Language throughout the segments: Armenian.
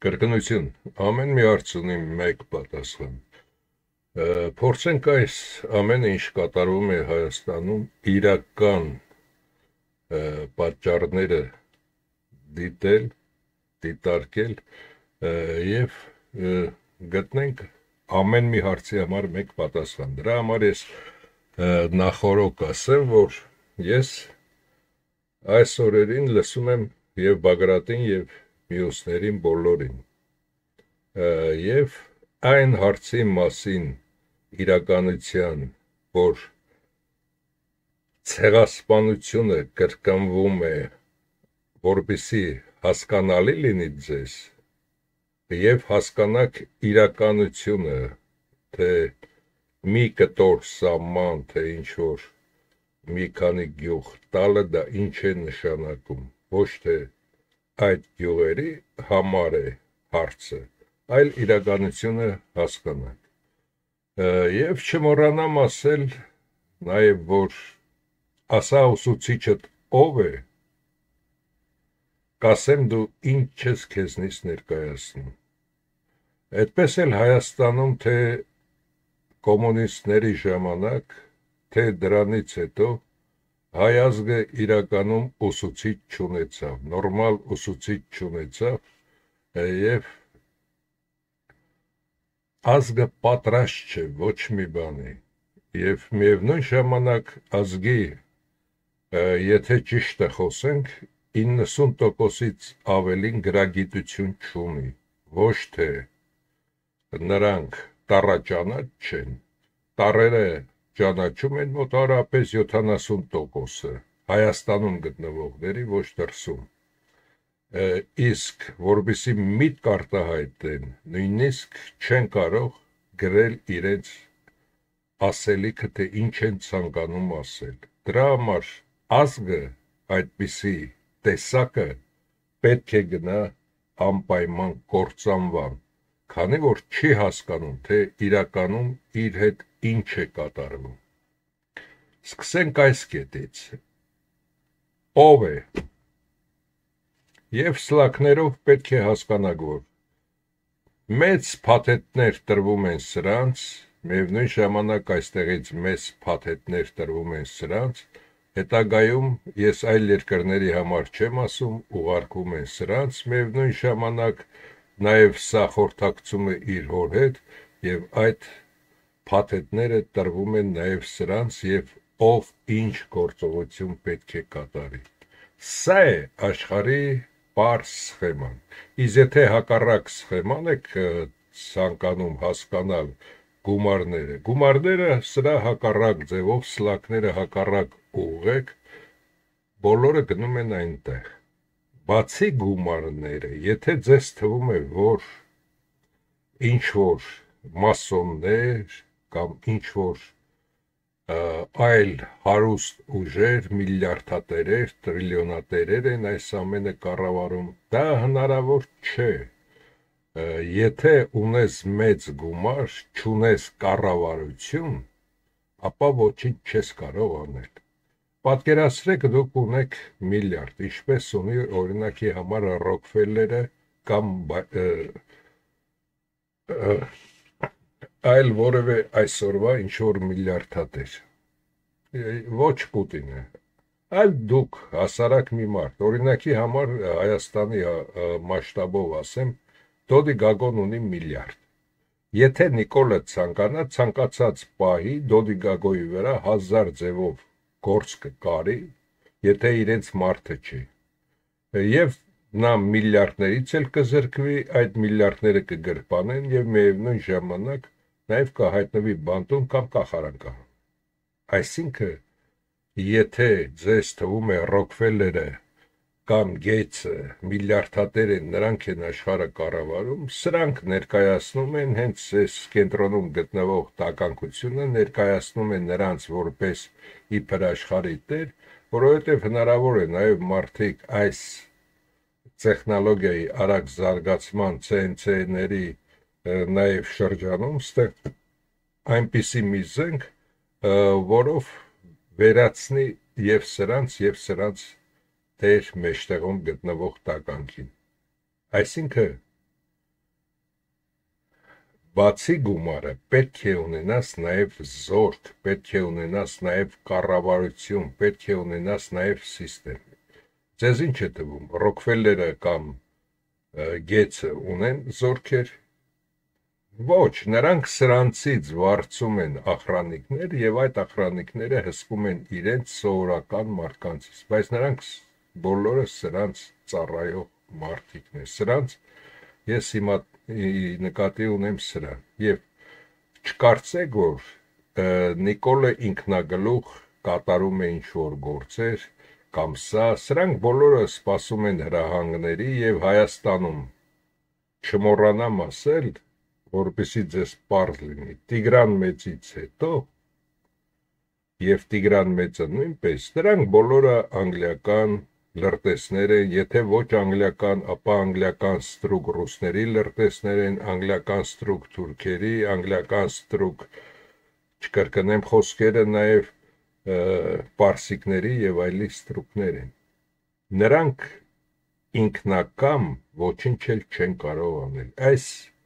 Կրկնություն, ամեն մի հարց ունի մեկ պատասխան։ Փորձենք այս ամենը ինչ կատարվում է Հայաստանում իրական պատճառները դիտել, դիտարկել եւ գտնենք ամեն մի հարցի համար մեկ պատասխան։ Դրա համար ես նախորոք ասեմ, որ ես այս օրերին լսում եմ եւ Բագրատին եւ մյուսներին բոլորին եւ այն հարցի մասին իրականության, որ ցեղասպանությունը կրկնվում է, որպեսզի հասկանալի լինի ձեզ եւ հասկանաք իրականությունը, թե մի կտոր սահման, թե ինչ որ մի քանի գյուղ տալը դա ինչ է նշանակում, ոչ թե այդ գյուղերի համար է հարցը, այլ իրականությունը հասկանանք։ Եվ չմոռանամ ասել նաև, որ ասա ուսուցիչդ ով է, կասեմ դու ինչ ես քեզնից ներկայացնում։ Այդպես էլ Հայաստանում թե կոմունիստների ժամանակ, թե դրանից հետո հայ ազգը իրականում ուսուցիչ չունեցավ, նորմալ ուսուցիչ չունեցավ եւ ազգը պատրաստ չէ ոչ մի բանի եւ միևնույն ժամանակ ազգի եթե ճիշտը խոսենք 90%-ից ավելին գրագիտություն չունի, ոչ թե նրանք տառաճանաչ չեն, տառերը ճանաչում են մոտավորապես 70%-ը Հայաստանում գտնվողների, ոչ դրսում։ Իսկ որպեսզի միտք արտահայտեն, նույնիսկ չեն կարող գրել իրենց ասելիքը, թե ինչ են ցանկանում ասել։ Դրա համար ազգը այդպիսի տեսակը պետք է գնա անպայման կործանվան, քանի որ չի հասկանում, թե իրականում իր հետ ինչ է կատարվում։ Սկսենք այս կետից։ Ով է։ Եվ սլաքներով պետք է հասկանաք, որ մեծ փաթեթներ տրվում են սրանց, միևնույն ժամանակ այստեղից մեծ փաթեթներ տրվում են սրանց, հետագայում ես այլ երկրների համար չեմ ասում, ուղարկում են սրանց, միևնույն ժամանակ նաև սա խորհրդակցում է իր հոր հետ եւ այդ փաթեթները տրվում են նաև սրանց եւ ով ինչ գործողություն պետք է կատարի։ Սա է աշխարհի պարզ սխեման։ Իսկ եթե հակառակ սխեման եք ցանկանում հասկանալ գումարները սրա հակառակ ձևով սլաքները հակառակ ուղղեք, բոլորը գնում են այնտեղ։ Բացի գումարները, եթե ձեզ թվում է, որ ինչ որ մասոններ կամ ինչ որ այլ հարուստ ուժեր, միլիարդատերեր, տրիլիոնատերեր են այս ամենը կառավարում, դա հնարավոր չէ։ Եթե ունես մեծ գումար, չունես կառավարություն, ապա ոչինչ չես կարող անել։ Պատկերացրեք դուք ունեք միլիարդ, ինչպես ունի օրինակի համար Ռոքֆելլերը կամ այլ որևէ այսօրվա ինչ որ միլիարդատեր։ Ոչ Պուտինը, այլ դուք հասարակ մի մարդ, օրինակի համար Հայաստանի մասշտաբով ասեմ, Դոդի Գագոն ունի միլիարդ։ Եթե Նիկոլը ցանկանա, ցանկացած պահի Դոդի Գագոյի վրա 1000 ձևով գործ կկարի, եթե իրենց մարդը չի։ Եվ նա միլիարդներից էլ կզրկվի, այդ միլիարդները կգրպանեն եւ միևնույն ժամանակ նաեւ կհայտնվի բանտում կամ կախարան։ Այսինքն, եթե ձեզ թվում է Ռոքֆելլերը կամ Գեյցը միլիարդատեր են, նրանք են աշխարհը կառավարում, սրանք ներկայացնում են հենց այս կենտրոնում գտնվող տականքությունը, ներկայացնում են նրանց որպես իբր աշխարհի տեր, որովհետև հնարավոր է նաև մարդիկ այս տեխնոլոգիայի արագ զարգացման CNC-ների նաև շրջանում ստեղ այնպիսի մի զենք, որով վերացնի եւ սրանց դեր մեջտեղում գտնվող տականքին։ Այսինքն բացի գումարը պետք է ունենաս նաև զորք, պետք է ունենաս նաև կառավարություն, պետք է ունենաս նաև սիստեմ։ Ձեզ ինչ է թվում, Ռոքֆելլերը կամ Գեյցը ունեն զորքեր։ Ոչ, նրանք սրանցից վարձում են ախրանիկներ եւ այդ ախրանիկները հսկում են իրենց սովորական մարդկանցից, բայց նրանք բոլորը սրանց ծառայող մարդիկն են։ Սրանց ես հիմա նկատի ունեմ սրան եւ չկարծեք որ Նիկոլը ինքնագլուխ կատարում է ինչ որ գործեր կամ սրանք բոլորը սպասում են հրահանգների եւ Հայաստանում չմոռանամ ասել որպեսզի ձեզ պարզ լինի, Տիգրան մեծից հետո և Տիգրան մեծը նույնպես, դրանք բոլորը անգլիական լրտեսներ են, եթե ոչ անգլիական, ապա անգլիական ստրուկ ռուսների լրտեսներ են, անգլիական ստրուկ թուրքերի, անգլիական ստրուկ, չկրկնեմ խոսքերը նաև պարսիկների և այլի ստրուկներ են։ Նրանք ինքնակամ ոչինչ էլ չեն կարող անել։ Այս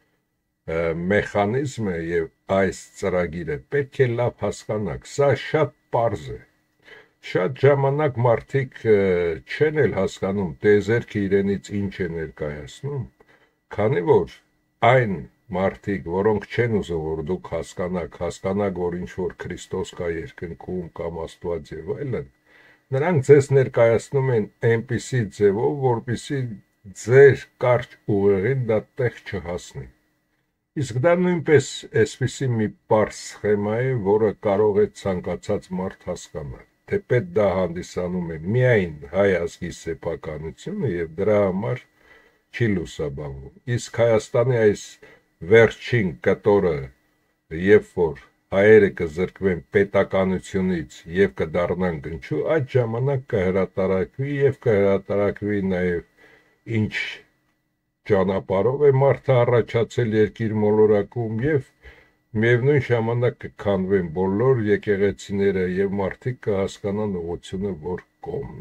մեխանիզմը եւ այս ծրագիրը պետք է լավ հասկանաք, սա շատ պարզ է։ Շատ ժամանակ մարդիկ չեն էլ հասկանում տեզերքը իրենից ինչ է ներկայացնում, քանի որ այն մարդիկ, որոնք չեն ուզում որ դուք հասկանաք, որ ինչ որ Քրիստոս կա երկնքում կամ Աստված եւ այլն, նրանք ձեզ ներկայացնում են այնպիսի ձևով, որպեսզի ձեր կարճ ուղեղին դա տեղ չհասնի։ Իսկ դա նույնպես այսպիսի մի պարզ սխեմա է, որը կարող է ցանկացած մարդ հասկանալ, թեպետ դա հանդիսանում է միայն հայ ազգի սեփականությունը եւ դրա համար չի լուսաբանվում։ Իսկ Հայաստանի այս վերջին կտորը, երբ որ հայերը կզրկվեն պետականությունից եւ կդառնան գնչու, այդ ժամանակ կհրատարակվի եւ կհրատարակվի նաեւ ինչ ճանապարհով է մարդը առաջացել երկիր մոլորակում եւ միևնույն ժամանակ կքանվեն բոլոր եկեղեցիները եւ մարդիկ կհասկանան ուղղությունը որ կողմն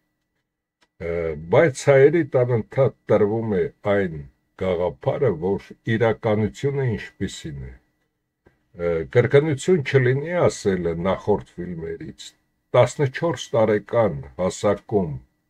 է։ Բայց հայերի տանընդհատ տրվում է այն գաղափարը, որ իրականությունը ինչպիսին է։ Կրկնություն չլինի ասելը նախորդ ֆիլմերից 14 տարեկան հասակում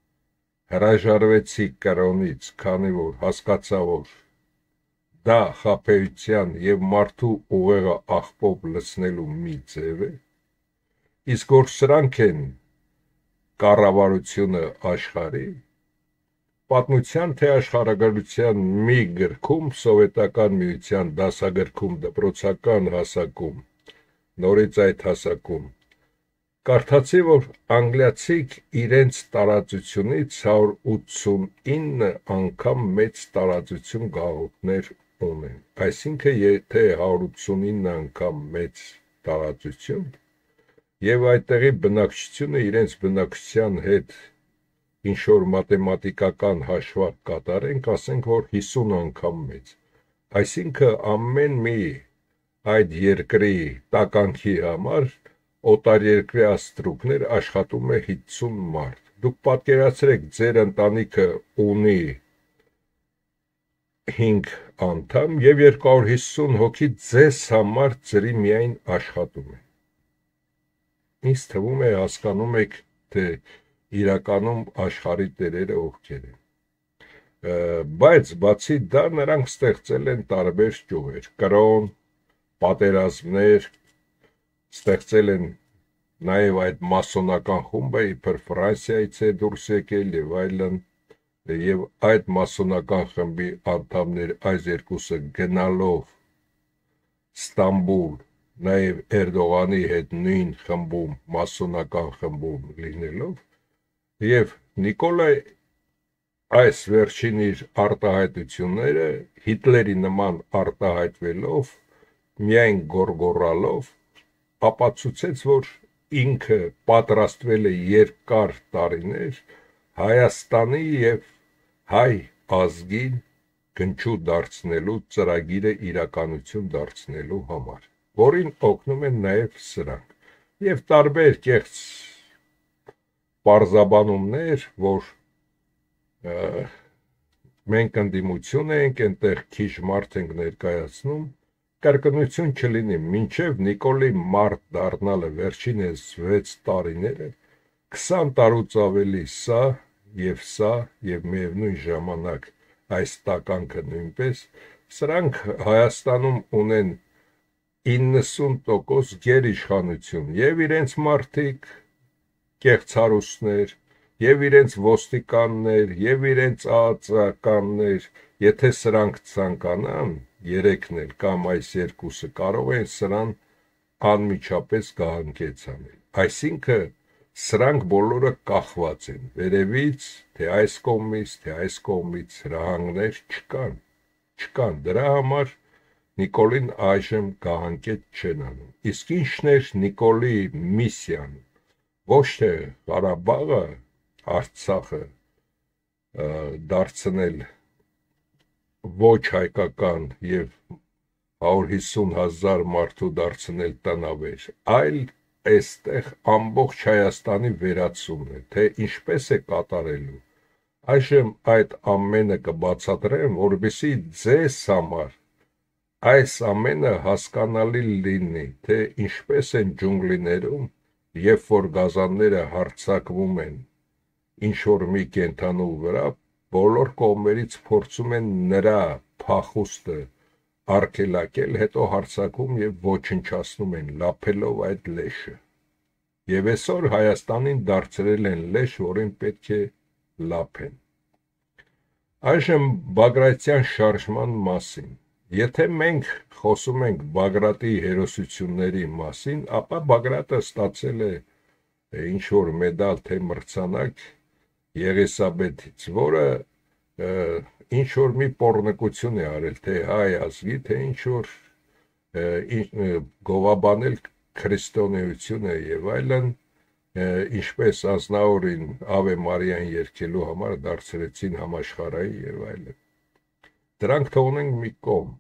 հրաժարվեցի կրոնից, քանի որ հասկացա, որ դա խաբեության եւ մարդու ուղեղը աղբով լցնելու մի ձև է, իսկ որ սրանք են կառավարությունը աշխարհի, պատմության թե աշխարհագրության մի գրքում, սովետական միության դասագրքում, դպրոցական հասակում, նորից այդ հասակում կարդացի, որ անգլիացիք իրենց տարածությունից 189 անգամ մեծ տարածություն գաղութներ ունեն։ Այսինքն, եթե 189 անգամ մեծ տարածություն եւ այդտեղի բնակչությունը իրենց բնակչության հետ ինչ-որ մաթեմատիկական հաշվարկ կատարենք, ասենք, որ 50 անգամ մեծ։ Այսինքն, ամեն մի այդ երկրի տականքի համար օտարերկրյա ստրուկներ աշխատում է 50 մարդ։ Դուք պատկերացրեք, ձեր ընտանիքը ունի 5 անդամ եւ 250 հոգի ձեզ համար ծրի միայն աշխատում են։ Ինձ թվում է հասկանում եք, թե իրականում աշխարհի տերերը ովքեր են։ Բայց բացի դա նրանք ստեղծել են տարբեր ճյուղեր, կրոն, պատերազմներ, ստեղծել են նաև այդ մասոնական խումբը իբր Ֆրանսիայից է դուրս եկել եւ այլն եւ այդ մասոնական խմբի անդամներ այս երկուսը գնալով Ստամբուլ նաև Էրդողանի հետ նույն խմբում մասոնական խմբում լինելով եւ Նիկոլը այս վերջին իր արտահայտությունները Հիտլերի նման արտահայտվելով միայն գորգորալով ապացուցեց, որ ինքը պատրաստվել է երկար տարիներ Հայաստանի եւ հայ ազգին գնչու դարձնելու ծրագիրը իրականություն դարձնելու համար, որին օգնում են նաեւ սրանք եւ տարբեր կեղծ պարզաբանումներ, որ մենք ընդդիմություն ենք, այնտեղ քիչ մարդ ենք ներկայացնում, կրկնություն չլինի, մինչև Նիկոլի մարդ դառնալը վերջինս 6 տարիները 20 տարուց ավելի սա եւ միևնույն ժամանակ այս տականքը նույնպես սրանք Հայաստանում ունեն 90% գերիշխանություն եւ իրենց մարդիկ կեղծարուսներ եւ իրենց ոստիկաններ եւ իրենց ԱԱԾ-ականներ եթե սրանք ցանկանան երեքն էլ կամ այս երկուսը կարող են սրան անմիջապես գահանքեց անել այսինքն սրանք բոլորը կախված են վերևից թե այս կողմից հրահանգներ չկան դրա համար Նիկոլին այժմ գահանքեց չեն անում իսկ ինչն էր Նիկոլի միսիան ոչ թե Ղարաբաղը Արցախը դարձնել ոչ հայկական եւ 150,000 մարդու դարձնել տնավեր, այլ այստեղ ամբողջ Հայաստանի վերացումն է, թե ինչպես է կատարելու։ Այժմ այդ ամենը կբացատրեմ, որովհետեւ ձեզ համար այս ամենը հասկանալի լինի, թե ինչպես են ջունգլիներում, երբ որ գազանները հարձակվում են ինչ-որ մի կենթանու վրա, բոլոր կողմերից փորձում են նրա փախուստը արգելակել, հետո հարձակում եւ ոչնչացնում են, լափելով այդ լեշը։ Եվ այսօր Հայաստանին դարձրել են լեշ, որին պետք է լափեն։ Այժմ Բագրատյան շարժման մասին։ Եթե մենք խոսում ենք Բագրատի հերոսությունների մասին, ապա Բագրատը ստացել է ինչ-որ մեդալ թե մրցանակ Եղիսաբեթից, որը ինչ-որ մի պոռնկություն է արել, թե հայ ազգի, թե ինչ-որ գովաբանել քրիստոնեությունը եւ այլն, ինչպես Ազնավուրին Ավե Մարիան երգելու համար դարձրեցին համաշխարհային եւ այլն։ Դրանք թողնենք մի կողմ,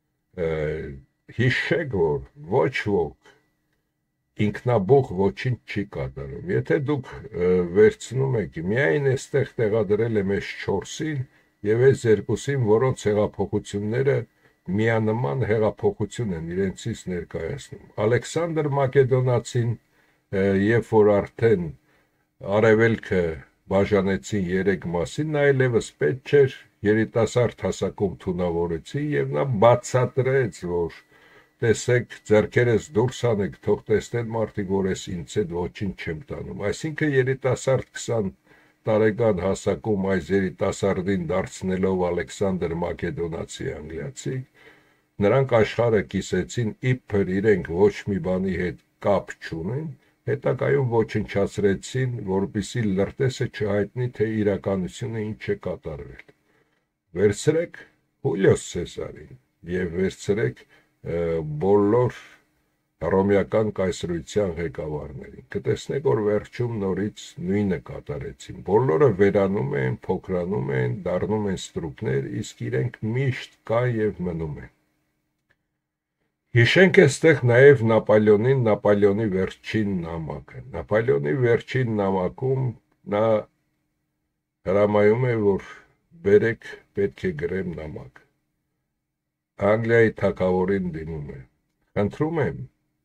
հիշեք, որ ոչ ոք ինքնաբուխ ոչինչ չի կատարում։ Եթե դուք վերցնում եք, միայն այստեղ տեղադրել եմ այս 4-ին եւ այս 2-ին, որոնց հեղափոխությունները միանման հեղափոխություն են իրենցից ներկայացնում։ Ալեքսանդր Մակեդոնացին, երբ որ արդեն արևելքը բաժանեցին 3 մասի, նա այլևս պետք չէր երիտասարդ հասակում թունավորեցին եւ նա բացատրեց, որ տեսեք, ձեռքերս դուրս անեք, թող տեսնեն մարդիկ, որ ես ինձ հետ ոչինչ չեմ տանում։ Այսինքն երիտասարդ 20 տարեկան հասակում այս երիտասարդին դարձնելով Ալեքսանդր Մակեդոնացի անգլիացի, նրանք աշխարհը կիսեցին իբր իրենք ոչ մի բանի հետ կապ չունեն, հետագայում ոչնչացրեցին, որպեսզի լրտեսը չհայտնի, թե իրականությունը ինչ է կատարվել։ Վերցրեք Հուլիոս Սեզարին եւ վերցրեք բոլոր հռոմեական կայսրության ղեկավարներին, կտեսնեք, որ վերջում նորից նույնը կատարեցին, բոլորը վերանում են, փոքրանում են, դառնում են ստրուկներ, իսկ իրենք միշտ կան եւ մնում են։ Հիշենք այստեղ նաեւ Նապոլեոնի վերջին նամակը։ Նապոլեոնի վերջին նամակում նա հրամայում է, որ բերեք, պետք է գրեմ նամակ։ Անգլիայի թագավորին դիմում է. խնդրում եմ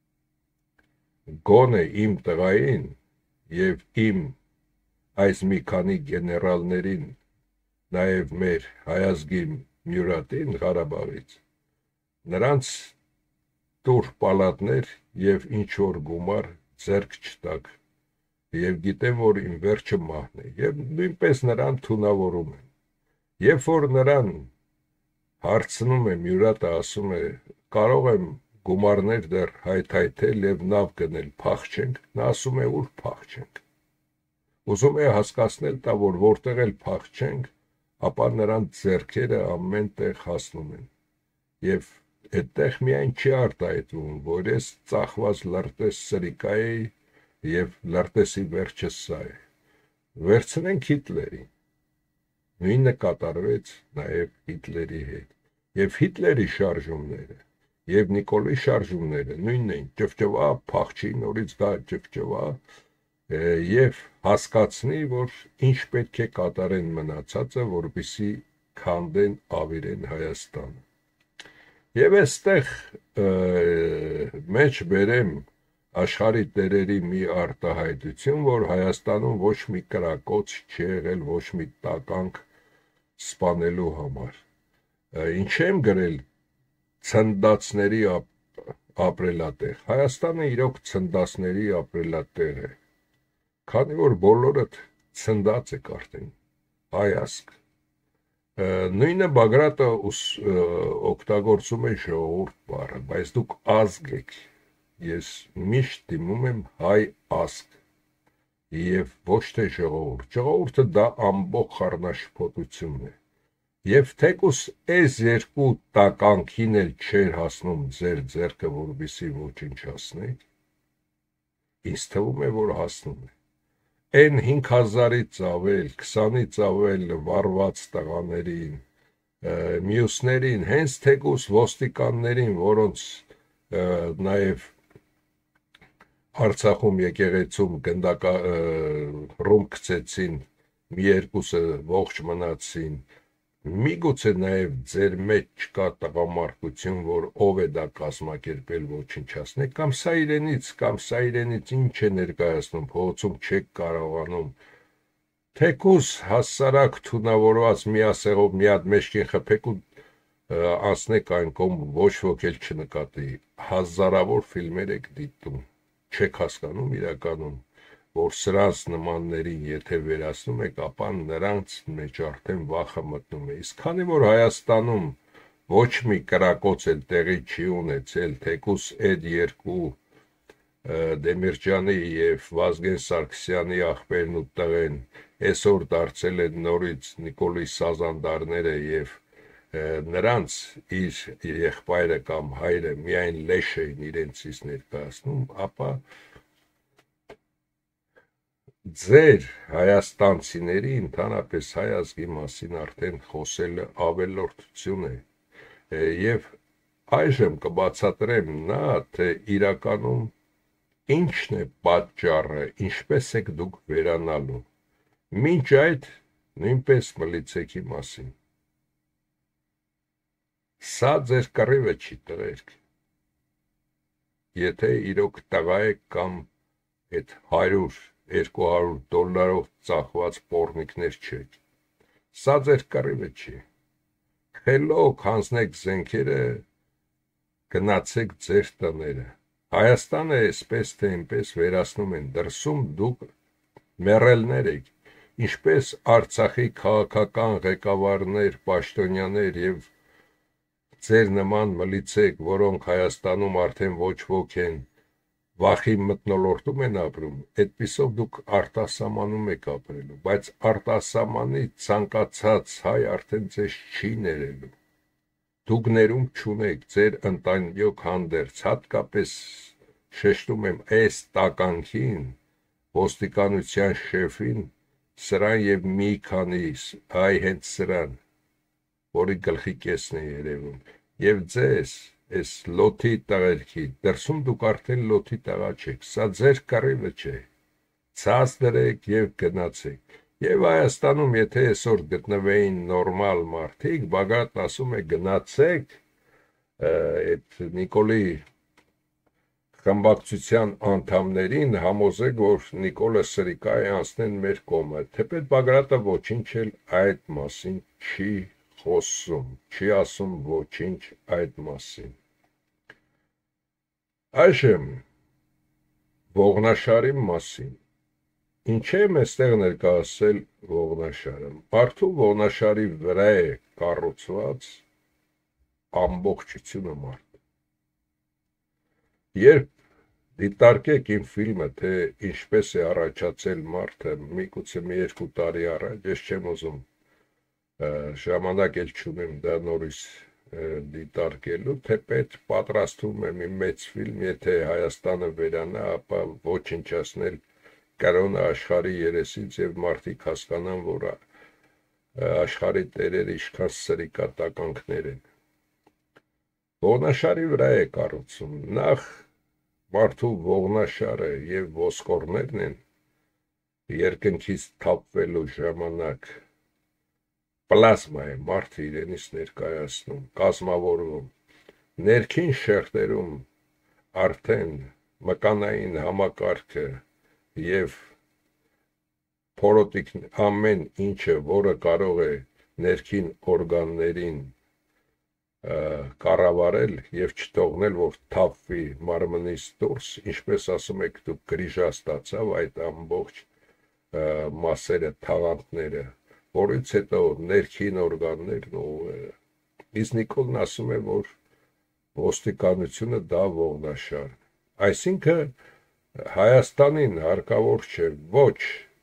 գոնե իմ տղային եւ իմ այս մի քանի գեներալներին, նաեւ մեր հայազգի Մյուրատին Ղարաբաղից, նրանց տուր պալատներ եւ ինչ որ գումար ձեռք չտակ եւ գիտեմ, որ իմ վերջը մահն է եւ նույնպես նրան թունավորում են։ Երբ որ նրան հարցնում է Մյուրատը, ասում է կարող եմ գումարներ դեռ հայթայթել եւ նավ գնել, փախչենք, նա ասում է ուր փախչենք։ Ուզում է հասկացնել տա, որ որտեղ էլ փախչենք, ապա նրանց ձեռքերը ամեն տեղ հասնում են։ Եվ այդտեղ միայն չի արտահայտվում, որ ես ծախված լրտես սրիկա էի եւ լրտեսի վերջը սա է։ Վերցնենք Հիտլերին։ Նույնը կատարվեց նաև Հիտլերի հետ։ Եվ Հիտլերի շարժումները, եւ Նիկոլի շարժումները նույնն են, ճվճվա, փախչի, նորից գա ճվճվա, եւ հասկացնի, որ ինչ պետք է կատարեն մնացածը, որպեսզի քանդեն ավիրեն Հայաստանը։ Եվ այստեղ մեջ բերեմ աշխարհի տերերի մի արտահայտություն, որ Հայաստանում ոչ մի կրակոց չի եղել, ոչ մի տականք սպանելու համար։ Ինչ եմ գրել ցնդացների ապրելատեղ։ Հայաստանը իրոք ցնդացների ապրելատեղ է, քանի որ բոլորդ ցնդած եք արդեն, հայազգ։ Նույնը Բագրատը օգտագործում է ժողովուրդ բառը, բայց դուք ազգ եք։ Ես միշտ դիմում եմ հայ ազգ եւ ոչ թե ժողովուրդ։ Ժողովուրդը դա ամբողջ խառնաշփոթությունն է։ Եվ թեկուս այս երկու տականքին էլ չէր հասնում ձեր ձեռքը, որպեսզի ոչնչացնեք, ինձ թվում է, որ հասնում է։ Այն 5000-ից ավել, 20-ից ավել վառված տղաներին, մյուսներին, հենց թեկուս ոստիկաններին, որոնց նաև Արցախում եկեղեցում ռումբ գցեցին, մի երկուսը ողջ մնացին, միգուցե նաև ձեր մեջ չկա տղամարդություն, որ ով է դա կազմակերպել ոչնչացնել, կամ սա իրենից ինչ է ներկայացնում, փողոցում չեք կարողանում, թեկուս հասարակ թունավորված միասեղով մի հատ մեջքին խփեք ու անցնեք այն կողմ, ոչ ոք էլ չնկատի, հազարավոր ֆիլմեր եք դիտում, չեք հասկանում իրականում, որ սրանց նմաններին եթե վերացնում եք, ապա նրանց մեջ արդեն վախը մտնում է։ Իսկ քանի որ Հայաստանում ոչ մի կրակոց էլ տեղի չի ունեցել, թեկուս այդ երկու Դեմիրճյանի եւ Վազգեն Սարգսյանի աղբերն ու տղեն այսօր դարձել են նորից Նիկոլի Սազանդարները եւ նրանց իր եղբայրը կամ հայրը միայն լեշ էին իրենցից ներկայացնում, ապա ձեր հայաստանցիների, ընդհանրապես հայ ազգի մասին արդեն խոսելը ավելորդություն է, եւ այժմ կբացատրեմ նա, թե իրականում ինչն է պատճառը, ինչպես եք դուք վերանալու։ Մինչ այդ նույնպես մլիցեքի մասին։ Սա ձեր կռիվը չի, տղերք։ Եթե իրոք տղա եք կամ այդ 100-200 $-ով ծախված պոռնիկներ չեք։ Սա ձեր կռիվը չի։ Խելոք հանձնեք զենքերը, գնացեք ձեր տները։ Հայաստանը այսպես թե այնպես վերացնում են, դրսում դուք մեռելներ եք, ինչպես Արցախի քաղաքական ղեկավարներ, պաշտոնյաներ եւ ձեր նման մլիցեք, որոնք Հայաստանում արդեն ոչ ոք են, վախի մթնոլորտում են ապրում, այդպիսով դուք արտասահմանում եք ապրելու, բայց արտասահմանի ցանկացած հայ արդեն ձեզ չի ներելու։ Դուք ներում չունեք ձեր ընտանիք հանդերձ, հատկապես շեշտում եմ այս տականքին, ոստիկանության շեֆին, սրան եւ մի քանի հայ հենց սրան, որի գլխի կեսն է երևում, եւ ձեզ այս լոթի տղերքի, դրսում դուք արդեն լոթի տղա չեք, սա ձեր կռիվը չէ, ցած դրեք եւ գնացեք։ Եվ Հայաստանում, եթե այսօր գտնվեին նորմալ մարդիկ, Բագրատն ասում է գնացեք, այդ Նիկոլի խմբակցության անդամներին համոզեք, որ Նիկոլը Սրիկա է անցնեն մեր կողմը, թեպետ Բագրատը ոչինչ էլ այդ մասին չի խոսում, չի ասում ոչինչ այդ մասին։ Այժմ Ողնաշարի մասին։ Ինչ եմ այստեղ ներկայացել Ողնաշարը։ Մարդու Ողնաշարի վրա է կառուցված ամբողջությունը մարդ։ Երբ դիտարկեք իմ ֆիլմը, թե ինչպես է առաջացել մարդը, միգուցե մի 2 տարի առաջ, ես չեմ ուզում ժամանակ էլ չունեմ դա նորից դիտարկելու, թեպետ պատրաստում եմ մի մեծ ֆիլմ, եթե Հայաստանը վերանա, ապա ոչնչացնել կրոնը աշխարհի երեսից եւ մարդիկ հասկանան, որ աշխարհի տերերը ինչքան սրիկատականքներ են։ Ողնաշարի վրա է կառուցում, նախ մարդու ողնաշարը եւ ոսկորներն են երկնքից թափվելու ժամանակ պլազմա է մարդը իրենից ներկայացնում, կազմավորվում, ներքին շերտերում արդեն մկանային համակարգը եւ փորոտիկ ամեն ինչը, որը կարող է ներքին օրգաններին կառավարել եւ չթողնել, որ թափվի մարմնից դուրս, ինչպես ասում եք դուք, գրիժա ստացավ այդ ամբողջ մասերը, թաղանթները, որից հետո ներքին օրգաններն ու իսկ Նիկոլն ասում է, որ ոստիկանությունը դա ողնաշար։ Այսինքն Հայաստանին հարկավոր չէ ոչ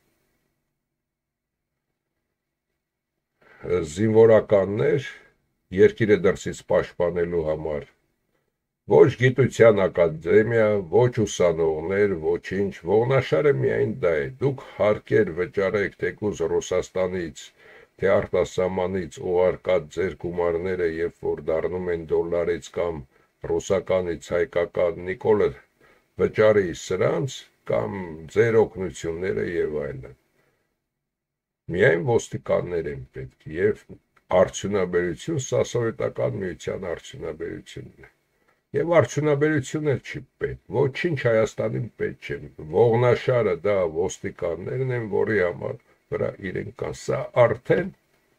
զինվորականներ երկիրը դրսից պաշտպանելու համար, ոչ գիտության ակադեմիա, ոչ ուսանողներ, ոչինչ, ողնաշարը միայն դա է։ Դուք հարկեր վճարեք թեկուզ Ռուսաստանից, թե արտասահմանից ուղարկած ձեր գումարները, երբ որ դառնում են դոլարից կամ ռուսականից հայկական, Նիկոլը վճարի սրանց կամ ձեր օգնությունները եւ այլն։ Միայն ոստիկաններ են պետք եւ արդյունաբերություն, սա սովետական միության արդյունաբերությունն է։ Եվ արդյունաբերությունը չի պետք, ոչինչ Հայաստանին պետք չէ։ Ողնաշարը դա ոստիկաններն են, որի համար վրա իրենք կան։ Սա արդեն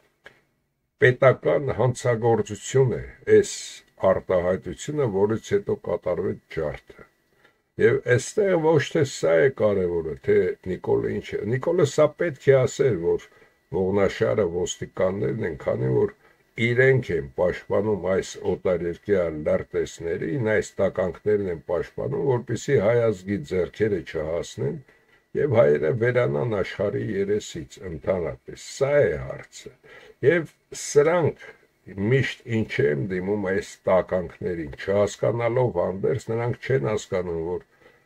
պետական հանցագործություն է, այս արտահայտությունը, որից հետո կատարվեց ջարդը։ Եվ այստեղ ոչ թե սա է կարևորը, թե Նիկոլը ինչ է։ Նիկոլը սա պետք է ասեր, որ ողնաշարը ոստիկաններն են, քանի որ իրենք են պաշտպանում այս օտարերկրյա լրտեսներին, այս տականքներն են պաշտպանում, որպեսզի հայ ազգի ձեռքերը չհասնեն եւ հայերը վերանան աշխարհի երեսից ընդհանրապես։ Սա է հարցը։ Եվ սրանք միշտ ինչ եմ դիմում այս տականքներին, չհասկանալով հանդերձ, նրանք չեն հասկանում, որ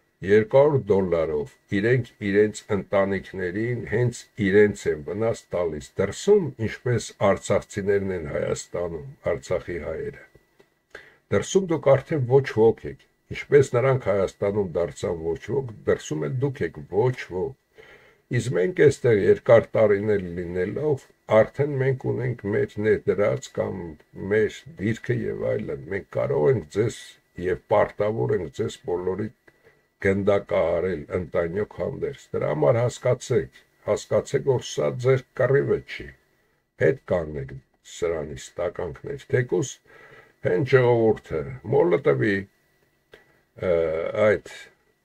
$200 իրենք իրենց ընտանիքներին հենց իրենց են վնաս տալիս, դրսում ինչպես արցախցիներն են Հայաստանում, Արցախի հայերը, դրսում դուք արդեն ոչ ոք եք, ինչպես նրանք Հայաստանում դարձան ոչ ոք, դրսում էլ դուք եք ոչ ոք, իսկ մենք այստեղ երկար տարիներ լինելով, արդեն մենք ունենք մեր ներդրած կամ մեր դիրքը եւ այլն, մենք կարող ենք ձեզ եւ պարտավոր ենք ձեզ բոլորի գնդակահարել ընտանյոք հանդերձ, դրա համար հասկացեք, որ սա ձեր կռիվը չի, հետ կանգնեք սրանից տականքներ, թեկուզ հեն ժողովուրդը մոլոտովի այդ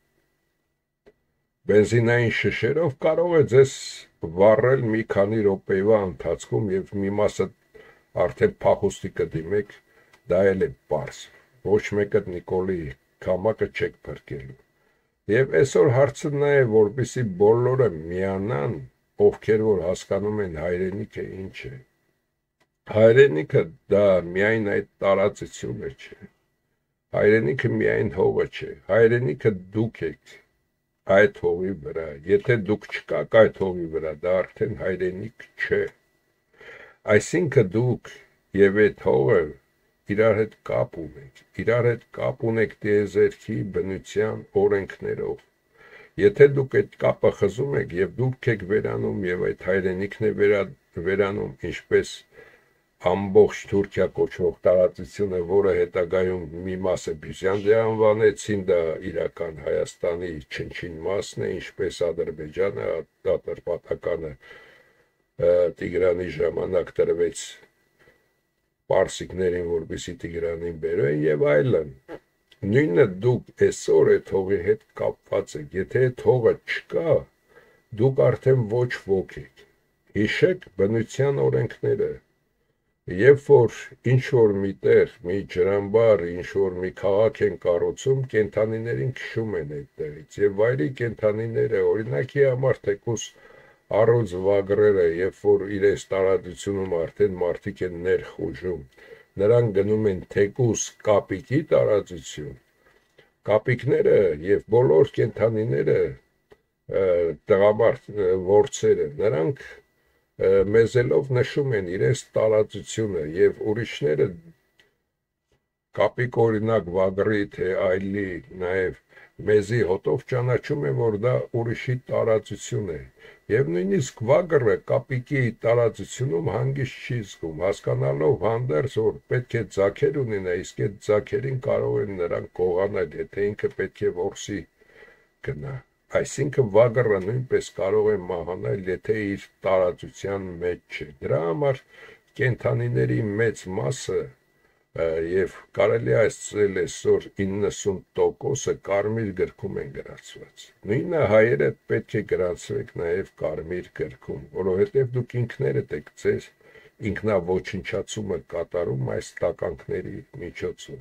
բենզինային շշերով կարող է ձեզ վառել մի քանի րոպեվա ընթացքում եւ մի մասը արդեն փախուստի կդիմեք, դա էլ է պարզ, ոչ մեկը Նիկոլի կամակը չեք փրկելու։ Եվ այսօր հարցը նա է, որպեսզի բոլորը միանան, ովքեր որ հասկանում են հայրենիքը ինչ է։ Հայրենիքը դա միայն այդ տարածությունը չէ։ Հայրենիքը միայն հողը չէ։ Հայրենիքը դուք եք այդ հողի վրա։ Եթե դուք չկաք այդ հողի վրա, դա արդեն հայրենիք չէ։ Այսինքն դուք եւ այդ հողը իրար հետ կապ ունեք տիեզերքի բնության օրենքներով։ Եթե դուք այդ կապը խզում եք եւ դուք եք վերանում եւ այդ հայրենիքն է վերանում, ինչպես ամբողջ Թուրքիա կոչվող տարածությունը, որը հետագայում մի մասը Բյուզանդիա անվանեցին, դա իրական Հայաստանի չնչին մասն է, ինչպես Ադրբեջանը, Ատրպատականը Տիգրանի ժամանակ տրվեց պարսիկներին, որպեսզի Տիգրանին բերեն եւ այլն։ Նույնը դուք այսօր այդ հողի հետ կապված եք, եթե այդ հողը չկա, դուք արդեն ոչ ոք եք։ Հիշեք բնության օրենքները։ Երբ որ ինչ-որ մի տեղ, մի ջրամբար, ինչ-որ մի քաղաք են կառուցում, կենդանիներին քշում են այդտեղից եւ վայրի կենդանիները, օրինակի համար թեկուս առոց վագրերը, երբ որ իրենց տարածությունում արդեն մարդիկ են ներխուժում, նրանք գնում են թեկուս կապիկի տարածություն, կապիկները եւ բոլոր կենդանիները, տղամարդ որցերը, նրանք մեզելով նշում են իրենց տարածությունը եւ ուրիշները կապիկ օրինակ վագրի թե այլի նաև մեզի հոտով ճանաչում է, որ դա ուրիշի տարածություն է, եւ նույնիսկ վագրը կապիկի տարածությունում հանգիստ չի զգում, հասկանալով հանդերձ, որ պետք է ձագեր ունենա, իսկ այդ ձագերին կարող են նրանք կողանել, եթե ինքը պետք է որսի գնա, այսինքն վագրը նույնպես կարող է մահանալ, եթե իր տարածության մեջ չէ, դրա համար կենդանիների մեծ մասը եւ կարելի է ասել այսօր 90%-ը կարմիր գրքում են գրացված։ Նույնը հայերը պետք է գրանցվեք նաեւ կարմիր գրքում, որովհետեւ դուք ինքներդ եք ձեր ինքնաոչնչացումը կատարում այս տականքների միջոցով։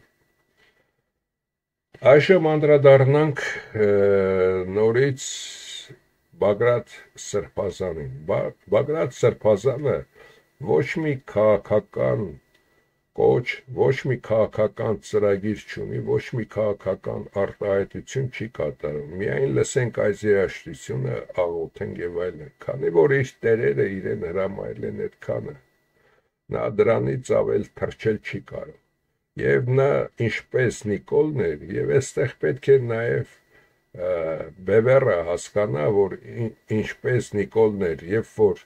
Այժմ անդրադառնանք նորից Բագրատ Սրբազանին։ Բագրատ Սրբազանը ոչ մի քաղաքական կոչ, ոչ մի քաղաքական ծրագիր չունի, ոչ մի քաղաքական արտահայտություն չի կատարում, միայն լսենք այս երաժշտությունը, աղոթենք եւ այլն, քանի որ իր տերերը իրեն հրամայել են այդքանը, նա դրանից ավել թրջել չի կարող, եւ նա ինչպես Նիկոլն էր, եւ այստեղ պետք է նաեւ Բևերը հասկանա, որ ինչպես Նիկոլն էր, երբ որ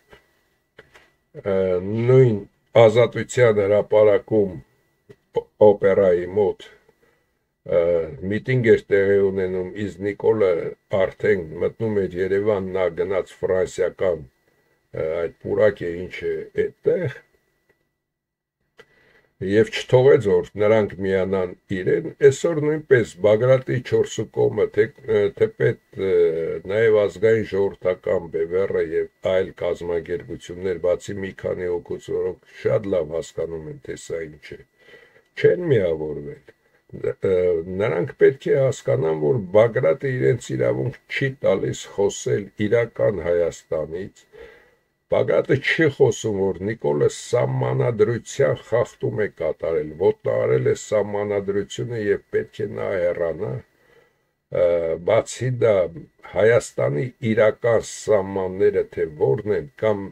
նույն Ազատության հրապարակում օպերայի մոտ միտինգ էր տեղի ունենում, իսկ Նիկոլը արդեն մտնում էր Երևան, նա գնաց ֆրանսիական այդ պուրակ է ինչ է այդտեղ եւ չթողեց որ նրանք միանան իրեն, այսօր նույնպես Բագրատի 4 կողմը թեպետ նաեւ ազգային ժողովրդական Բևերը եւ այլ կազմակերպություններ, բացի մի քանի հոգուց, որոնք շատ լավ հասկանում են, թե սա ինչ է, չեն միավորվել։ Նրանք պետք է հասկանան, որ Բագրատը իրենց իրավունք չի տալիս խոսել իրական Հայաստանից, Բագրատը չի խոսում, որ Նիկոլը սահմանադրության խախտում է կատարել, ոտնահարել է սահմանադրությունը եւ պետք է նա հեռանա, բացի դա Հայաստանի իրական սահմանները թե որն են կամ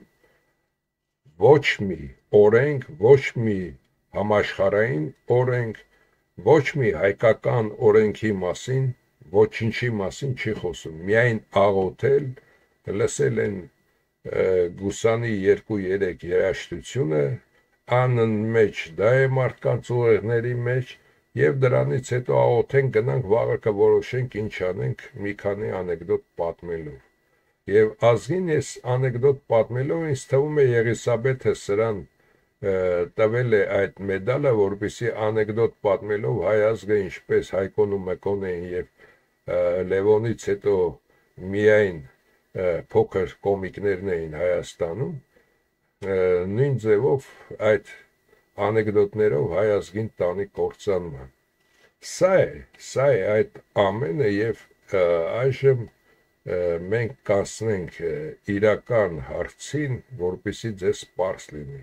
ոչ մի օրենք, ոչ մի համաշխարհային օրենք, ոչ մի հայկական օրենքի մասին, ոչինչի մասին չի խոսում, միայն աղոթել, լսել են Գուսանի 2-3 երաժշտությունը, անն մեջ, դա է մարդկանց ուղեղների մեջ, եւ դրանից հետո աղոթենք գնանք վաղը կորոշենք ինչ անենք մի քանի անեկդոտ պատմելով։ Եվ ազգին ես անեկդոտ պատմելով ինձ թվում է Եղիսաբեթը սրան տվել է այդ մեդալը, որպեսզի անեկդոտ պատմելով հայ ազգը ինչպես Հայկոն ու Մկոն էին եւ Լևոնից հետո միայն փոքր կոմիկներն էին Հայաստանում, նույն ձևով այդ անեկդոտներով հայ ազգին տանի կործանման։ Սա է այդ ամենը եւ այժմ մենք կասնենք իրական հարցին, որպեսզի ձեզ պարզ լինի։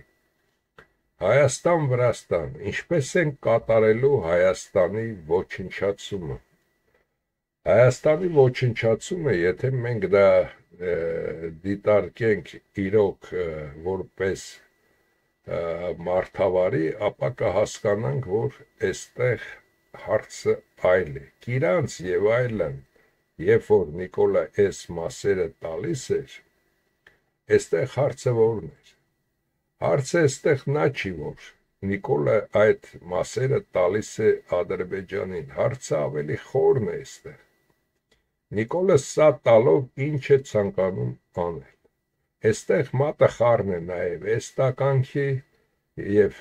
Հայաստան-Վրաստան, ինչպես են կատարելու Հայաստանի ոչնչացումը։ Հայաստանի ոչնչացումը, եթե մենք դա դիտարկենք իրոք որպես մարդավարի, ապա կհասկանանք, որ այստեղ հարցը այլ է։ Կիրանց եւ այլն, երբ որ Նիկոլը այս մասերը տալիս էր, այստեղ հարցը որն էր։ Հարցը այստեղ նա չի, որ Նիկոլը այդ մասերը տալիս է Ադրբեջանին, հարցը ավելի խորն է այստեղ։ Նիկոլը սա տալով ինչ է ցանկանում անել։ Այստեղ մատը խառն է նաև այս տականքի եւ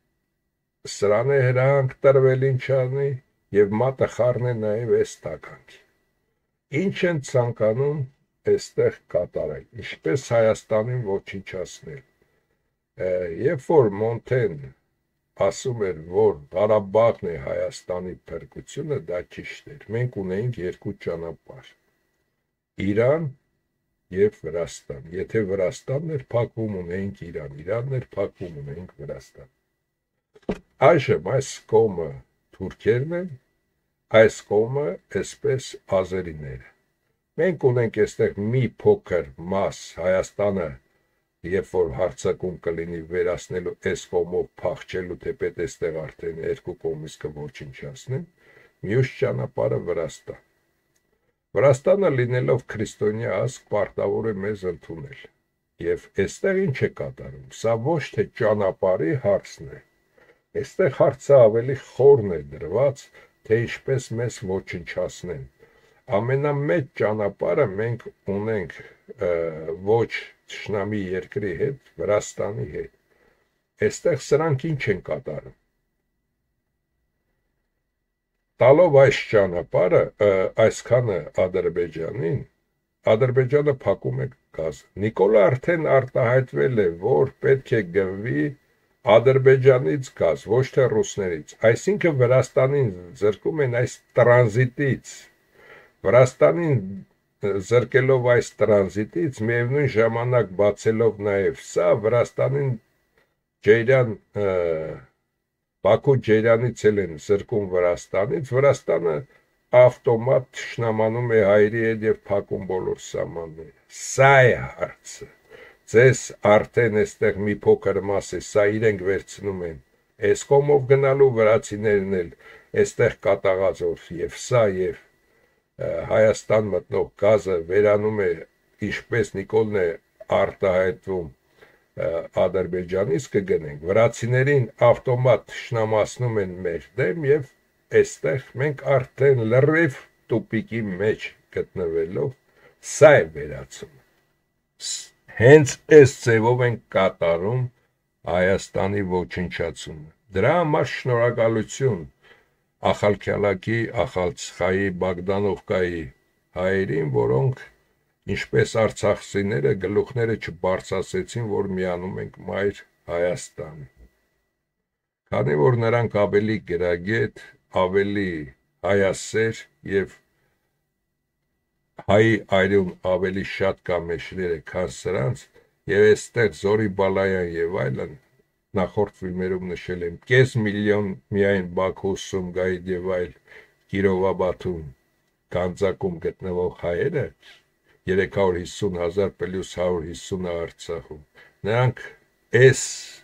սրան է հրանք տրվել ինչ անի եւ մատը խառն է նաև այս տականքի։ Ինչ են ցանկանում այստեղ կատարել, ինչպես Հայաստանին ոչնչացնել։ Երբ որ Մոնտեն ասում էր, որ Ղարաբաղն է Հայաստանի փրկությունը, դա ճիշտ էր։ Մենք ունեինք երկու ճանապարհ՝ Իրան եւ Վրաստան։ Եթե Վրաստանն էր փակվում, ունեինք Իրան, Իրանն էր փակվում, ունեինք Վրաստան։ Այժմ այս կողմը թուրքերն են, այս կողմը այսպես ազերիները։ Մենք ունենք այստեղ մի փոքր մաս Հայաստանը երբ որ հարցակում կլինի վերացնելու այս կողմով փախչելու թեպետ այստեղ արդեն երկու կողմից կոչնչացնեն, մյուս ճանապարհը Վրաստան։ Վրաստանը լինելով քրիստոնյա ազգ պարտավոր է մեզ ընդունել։ Եվ այստեղ ինչ է կատարում։ Սա ոչ թե ճանապարհի հարցն է։ Այստեղ հարցը ավելի խորն է դրված, թե ինչպես մեզ ոչնչացնեն։ Ամենամեծ ճանապարհը մենք ունենք ոչ թշնամի երկրի հետ, Վրաստանի հետ։ Այստեղ սրանք ինչ են կատարում։ Տալով այս ճանապարհը, այսքանը Ադրբեջանին, Ադրբեջանը փակում է գազ։ Նիկոլը արդեն արտահայտվել է, որ պետք է գնվի Ադրբեջանից գազ, ոչ թե ռուսներից։ Այսինքն Վրաստանին զրկում են այս տրանզիտից։ Վրաստանին զրկելով այս տրանզիտից, միևնույն ժամանակ բացելով նաև սա, Վրաստանին Ջեյրան, Բաքու Ջեյրանից էլ են զրկում Վրաստանից, Վրաստանը ավտոմատ թշնամանում է հայերի հետ եւ փակում բոլոր սահմանները։ Սա է հարցը։ Ձեզ արդեն այստեղ մի փոքր մաս է, սա իրենք վերցնում են։ Այս կողմով գնալու վրացիներն էլ այստեղ կատաղածով եւ սա եւ Հայաստան մտնող գազը վերանում է, ինչպես Նիկոլն է արտահայտվում Ադրբեջանից կգնենք, վրացիներին ավտոմատ թշնամացնում են մեր դեմ եւ այստեղ մենք արդեն լրիվ տուպիկի մեջ գտնվելով սա է վերացումը։ Հենց այս ձևով են կատարում Հայաստանի ոչնչացումը։ Դրա համար շնորհակալություն Ախալքյալակի, Ախալցխայի, Բագդանովկայի հայերին, որոնք ինչպես արցախցիները գլուխները չբարձրացեցին, որ միանում ենք մայր Հայաստան։ Քանի որ նրանք ավելի գրագետ, ավելի հայասեր եւ հայ այրուն ավելի շատ կամեշները, քան սրանց, եւ այստեղ Զորի Բալայան եւ այլն նախորդ ֆիլմերում նշել եմ, կես միլիոն միայն Բաքու, Սումգայիթ եւ այլ Կիրովաբաթում, Գանձակում գտնվող հայերը 350,000 պլյուս 150-ը Արցախում։ Նրանք այս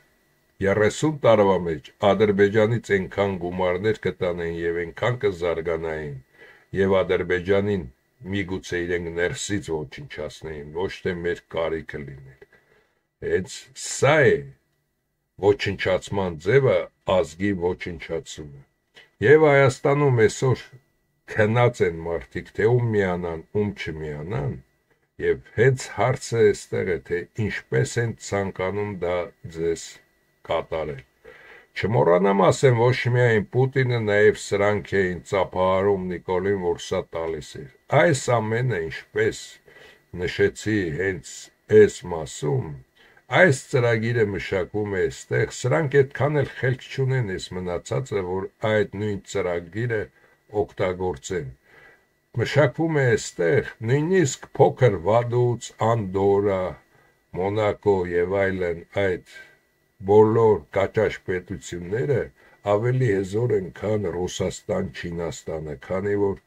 30 տարվա մեջ Ադրբեջանից այնքան գումարներ կտանեն եւ այնքան կզարգանային եւ Ադրբեջանին միգուցե իրենք ներսից ոչնչացնեին, ոչ թե մեր կարիքը լինել։ Հենց սա է ոչնչացման ձևը, ազգի ոչնչացումը։ Եվ Հայաստանում այսօր քնած են մարդիկ, թե ում միանան, ում չմիանան, եւ հենց հարցը այստեղ է, թե ինչպես են ցանկանում դա ձեզ կատարել։ Չմոռանամ ասեմ, ոչ միայն Պուտինը, նաեւ սրանք էին ծափահարում Նիկոլին, որ սա տալիս էր։ Այս ամենը, ինչպես նշեցի հենց այս մասում, այս ծրագիրը մշակվում է այստեղ, սրանք այդքան էլ խելք չունեն այս մնացածը, որ այդ նույն ծրագիրը օգտագործեն։ Մշակվում է այստեղ, նույնիսկ փոքր Վադուց, Անդորա, Մոնակո եւ այլն այդ բոլոր կաճաշ պետությունները ավելի հզոր են, քան Ռուսաստան, Չինաստանը, քանի որ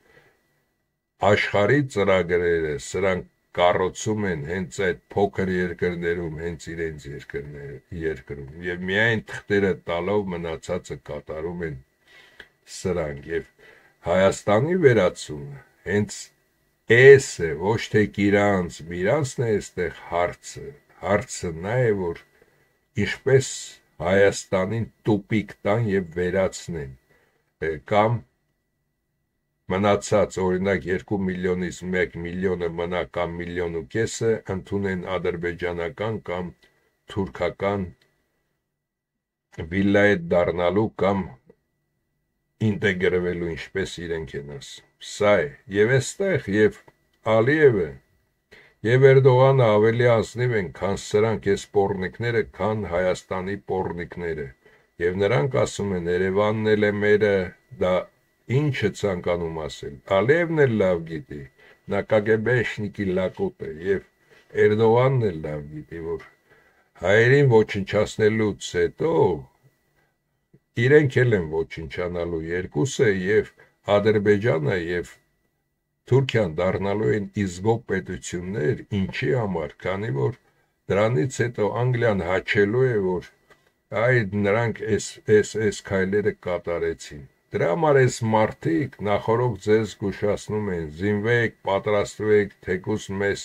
աշխարհի ծրագրերը սրանք կառուցում են հենց այդ փոքր երկրներում, հենց իրենց երկրում, եւ միայն թղթերը տալով մնացածը կատարում են սրանք, եւ Հայաստանի վերացումը հենց էս է, ոչ թե իրանց, միրանցն է այստեղ հարցը նա է, որ ինչպես Հայաստանին տուպիկ տան եւ վերացնեն, կամ մնացած օրինակ 2 միլիոնից 1 միլիոնը մնա կամ միլիոն ու կեսը ընդունեն ադրբեջանական կամ թուրքական վիլայետ դառնալու կամ ինտեգրվելու, ինչպես իրենք են ասում։ Սա է, եւ այստեղ եւ Ալիևը եւ Էրդողանը ավելի ազնիվ են, քան սրանք այս պոռնիկները, քան Հայաստանի պոռնիկները, եւ նրանք ասում են Երևանն էլ է մերը, դա ինչ է ցանկանում ասել։ Ալիևն էլ լավ գիտի, նա կագեբեշնիկի լակոտ է, եւ Էրդողանն էլ լավ գիտի, որ հայերին ոչնչացնելուց հետո իրենք էլ են ոչնչանալու երկուսը, եւ Ադրբեջանը եւ Թուրքիան դառնալու են իզգոպ պետություններ, ինչի համար, քանի որ Դրանից հետո Անգլիան հաչելու է, որ այ նրանք այս քայլերը կատարեցին։ Դրա համար այս մարդիկ նախորդ ձեզ զգուշացնում են, զինվեք, պատրաստվեք, թեկուզ մեզ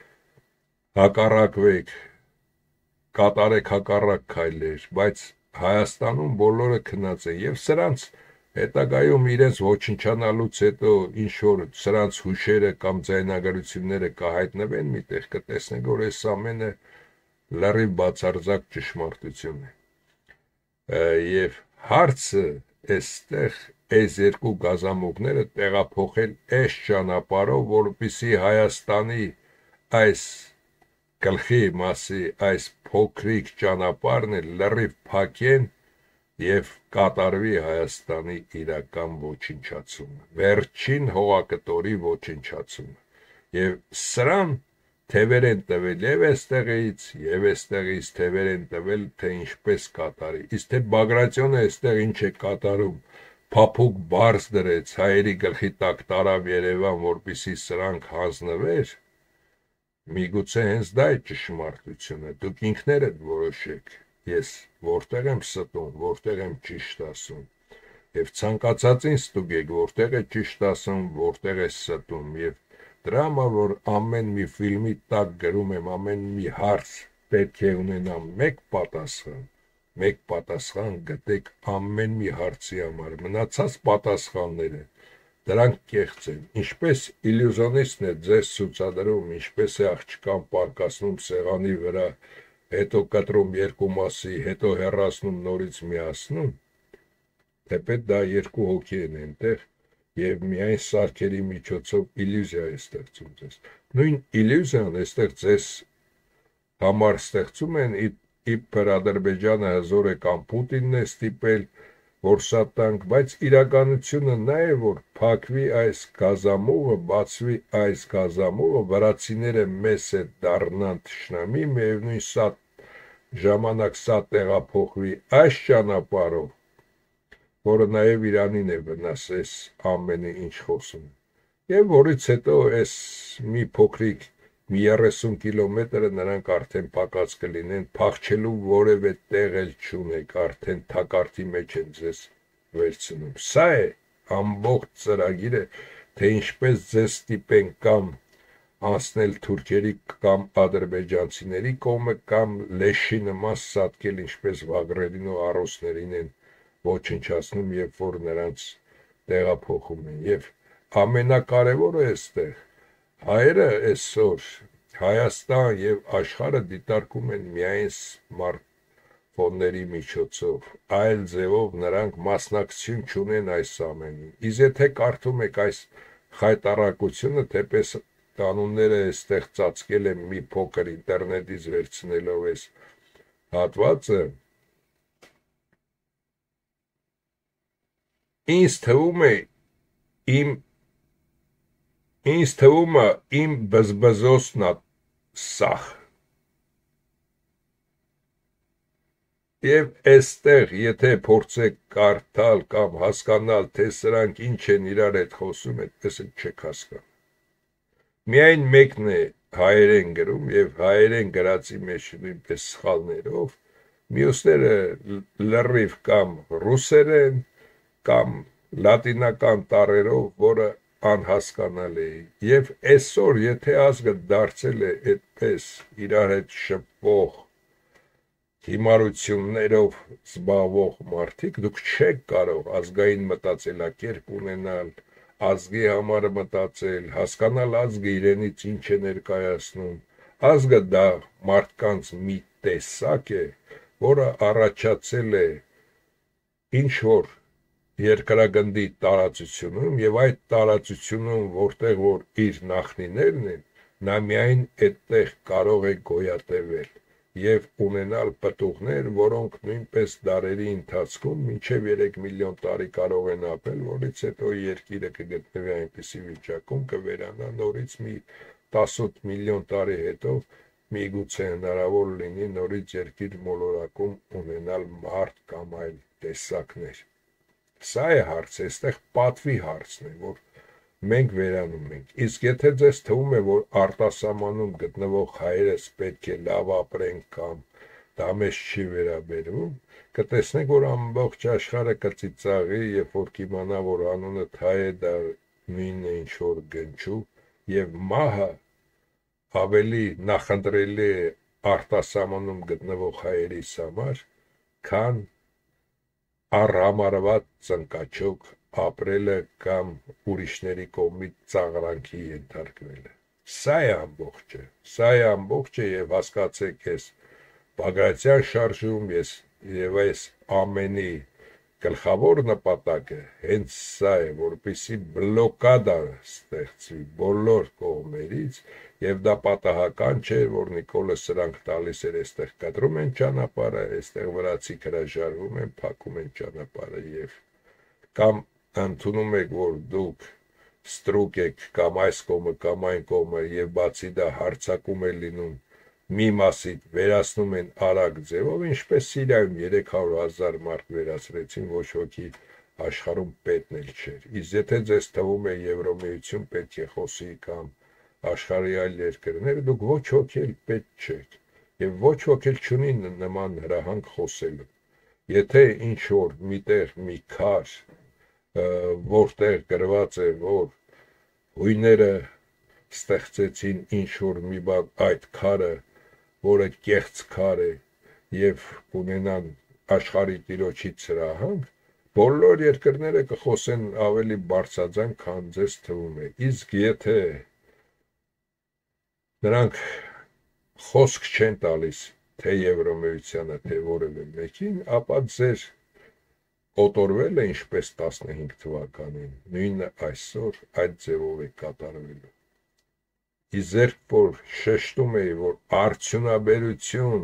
հակառակվեք, կատարեք հակառակ քայլեր, բայց Հայաստանում բոլորը քնած են եւ սրանց հետագայում իրենց ոչնչանալուց հետո ինչ որ սրանց հուշերը կամ ձայնագրությունները կհայտնվեն միտեղ, կտեսնենք, որ այս ամենը լրիվ բացարձակ ճշմարտություն է։ Եվ հարցը այստեղ այս երկու գազամուղները տեղափոխել այս ճանապարհով, որպեսզի Հայաստանի այս գլխի մասի այս փոքրիկ ճանապարհն լրիվ փակեն եւ կատարվի Հայաստանի իրական ոչնչացումը, վերջին հողակտորի ոչնչացումը։ Եվ սրան թևեր են տվել եւ այստեղից թևեր են տվել, թե ինչպես կատարի։ Իսկ թե Բագրատյոնը այստեղ ինչ է կատարում, փափուկ բարձ դրեց, հայերի գլխի տակ տարավ Երևան, որպեսի սրանք հանձնվեր, միգուցե հենց դա է ճշմարտությունը, դուք ինքներդ որոշեք, ես որտեղ եմ ստում, որտեղ եմ ճիշտ ասում, եւ ցանկացածին ստուգեք, որտեղ է ճիշտ ասում, որտեղ է ստում, եւ դրա համար, որ ամեն մի ֆիլմի տակ գրում եմ, ամեն մի հարց պետք է ունենա մեկ պատասխան գտեք ամեն մի հարցի համար, մնացած պատասխանները դրանք կեղծ են, ինչպես իլյուզիոնիստն է ձեզ ցուցադրում, ինչպես է աղջկան պարկասնում սեղանի վրա, հետո կտրում երկու մասի, հետո հեռացնում նորից միացնում, թեպետ դա երկու հոգի են այնտեղ եւ միայն սարքերի միջոցով իլյուզիա է ստեղծում ձեզ։ Նույն իլյուզիան այստեղ ձեզ համար ստեղծում են իբր Ադրբեջանը հզոր է կամ Պուտինն է ստիպել, որ սա տանք, բայց իրականությունը նա է, որ փակվի այս գազամուղը, բացվի այս գազամուղը, վրացիները մեզ հետ դառնան թշնամի, միևնույն ժամանակ սա տեղափոխվի այս ճանապարհով, որը նաև Իրանին է վնաս այս ամենը ինչ խոսում։ Եվ որից հետո այս մի փոքրիկ մի 30 կիլոմետրը նրանք արդեն պակած կլինեն, փախչելու որևէ տեղ էլ չունեք, արդեն թակարդի մեջ են ձեզ վերցնում։ Սա է ամբողջ ծրագիրը, թե ինչպես ձեզ ստիպեն կամ անցնել թուրքերի կամ ադրբեջանցիների կողմը կամ լեշի նման սատկել, ինչպես վագրերին ու առոսներին են ոչնչացնում, երբ որ նրանց տեղափոխում են։ Եվ ամենակարևորը այստեղ հայերը այսօր Հայաստան եւ աշխարհը դիտարկում են միայն սմարթֆոնների միջոցով, այլ ձևով նրանք մասնակցություն չունեն այս ամենին։ Իսկ եթե կարդում եք այս խայտարակությունը, թեպետ կանոնները այստեղ ծածկել են մի փոքր ինտերնետից վերցնելով այս հատվածը, ինձ թվում է իմ բզբզոսն է սախ։ Եվ այստեղ, եթե փորձեք կարդալ կամ հասկանալ, թե սրանք ինչ են իրար հետ խոսում, այդպես էլ չեք հասկանում։ Միայն մեկն է հայերեն գրում եւ հայերեն գրածի մեջ նույնպես սխալներով, մյուսները լրիվ կամ ռուսերեն կամ լատինական տառերով, որը անհասկանալի է։ Եվ այսօր, եթե ազգը դարձել է այդպես իրար հետ շփվող հիմարություններով զբաղվող մարդիկ, դուք չեք կարող ազգային մտածելակերպ ունենալ, ազգի համար մտածել, հասկանալ ազգը իրենից ինչ է ներկայացնում։ Ազգը դա մարդկանց մի տեսակ է, որը առաջացել է ինչ որ երկրագնդի տարածությունում եւ այդ տարածությունում, որտեղ որ իր նախնիներն են, նա միայն այդտեղ կարող է գոյատևել եւ ունենալ պտուղներ, որոնք նույնպես դարերի ընթացքում մինչեւ 3 միլիոն տարի կարող են ապրել, որից հետո երկիրը կգտնվի այնպիսի վիճակում, կվերանա նորից մի 18 միլիոն տարի հետո միգուցե հնարավոր լինի նորից երկիր մոլորակում ունենալ մարդ կամ այլ տեսակներ։ Սա է հարցը, այստեղ պատվի հարցն է, որ մենք վերանում ենք։ Իսկ եթե ձեզ թվում է, որ արտասահմանում գտնվող հայերս պետք է լավ ապրեն կամ դա մեզ չի վերաբերում, կտեսնեք, որ ամբողջ աշխարհը կծիծաղի, երբ որ կիմանա, որ անունը հայ է, դա նույնն է ինչ որ գնչու, եւ մահը ավելի նախընտրելի է արտասահմանում գտնվող հայերիս համար, քան առհամարված ծնկաչոք ապրելը կամ ուրիշների կողմից ծաղրանքի ենթարկվելը։ Սա է ամբողջը եւ հասկացեք ես Բագրատյան շարժում եւ այս ամենի գլխավոր նպատակը հենց սա է, որպեսզի բլոկադա ստեղծվի բոլոր կողմերից եւ դա պատահական չէ, որ Նիկոլը սրանք տալիս էր, այստեղ կտրում են ճանապարհը, այստեղ վրացի հրաժարվում են, փակում են ճանապարհը եւ կամ ընդունում եք, որ դուք ստրուկ եք կամ այս կողմը կամ այն կողմը եւ բացի դա հարձակում է լինում մի մասի վերացնում են արագ ձևով, ինչպես Սիրիայում 300,000 մարդ վերացրեցին, ոչ ոքի աշխարհում պետն էլ չէր։ Իսկ եթե ձեզ թվում է Եվրոմիություն պետք է խոսի կամ աշխարհի այլ երկրներ, դուք ոչ ոքի էլ պետք չեք եւ ոչ ոքի էլ չունի նման հրահանգ խոսելու։ Եթե ինչ որ միտեղ մի քար որտեղ գրված է, որ հույները ստեղծեցին ինչ որ մի բան, այդ քարը, որը կեղծ քար է եւ կունենան աշխարհի տիրոջից հրահանգ, բոլոր երկրները կխոսեն ավելի բարձրաձայն, քան ձեզ թվում է։ Իսկ եթե նրանք խոսք չեն տալիս թե Եվրոմիությանը, թե որևէ մեկին, ապա ձեր կոտորվել է ինչպես 15 թվականին, նույնը այսօր այդ ձևով է կատարվելու։ Իսկ որ շեշտում էի, որ արդյունաբերություն,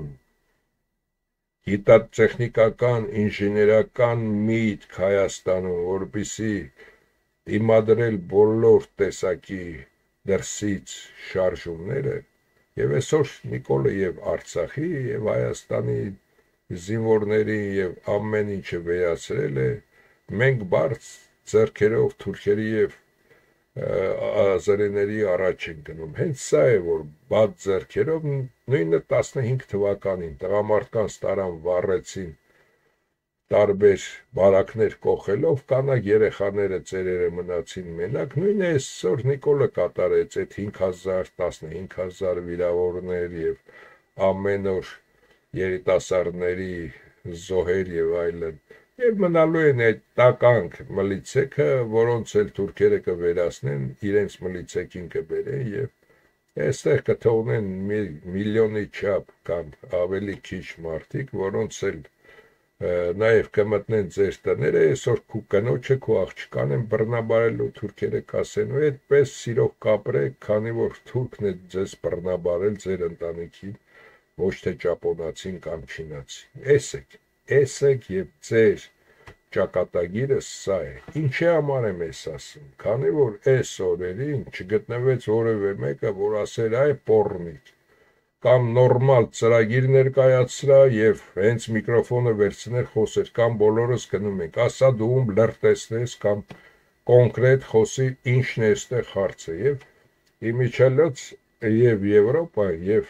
գիտատեխնիկական, ինժեներական միտք Հայաստանում, որպեսզի դիմադրել բոլոր տեսակի դրսից շարժումները, եւ այսօր Նիկոլը եւ Արցախի եւ Հայաստանի զինվորների եւ ամեն ինչը վերացրել է, մենք բարձ ձեռքերով թուրքերի եւ ազերիների առաջ են գնում։ Հենց սա է, որ բաց ձեռքերով նույնը 15 թվականին տղամարդկանց տարան վառեցին տարբեր բարակներ կողելով, կանակ երեխաները ծերերը մնացին մենակ, նույնը այսօր Նիկոլը կատարեց այդ 5000, 15000 վիրավորներ եւ ամեն օր երիտասարդների զոհեր եւ այլն։ Եվ մնալու են այդ տականք մլիցեքը, որոնց էլ թուրքերը կվերացնեն, իրենց մլիցեքին կբերեն եւ այստեղ կթողնեն միլիոնի չափ կամ ավելի քիչ մարդիկ, որոնց էլ նաեւ կմտնեն ձեր տները, այսօր քու կնոջը, քու աղջկան են բռնաբարելու թուրքերը կասեն, ու այդպես սիրող կապրեք, քանի որ թուրքն է ձեզ բռնաբարել ձեր ընտանիքին, ոչ թե ճապոնացին կամ չինացին։ Էսեք եւ ձեր ճակատագիրը սա է։ Ինչի համար եմ ես ասում, քանի որ այս օրերին չգտնվեց որևէ մեկը, որ ասեր այ պոռնիկ կամ նորմալ ծրագիր ներկայացրա եւ հենց միկրոֆոնը վերցներ խոսեր կամ բոլորս գնում ենք, ասա դու լրտեսնես կամ կոնկրետ խոսի ինչն է այստեղ հարցը եւ իմիջիալից եւ Եվրոպա եւ